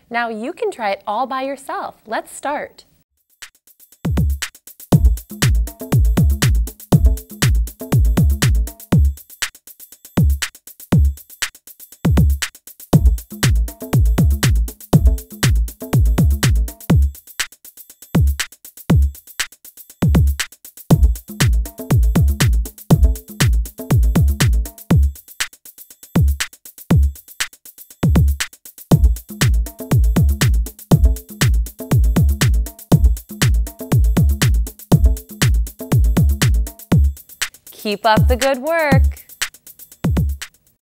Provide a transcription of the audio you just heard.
Now you can try it all by yourself. Let's start. Keep up the good work.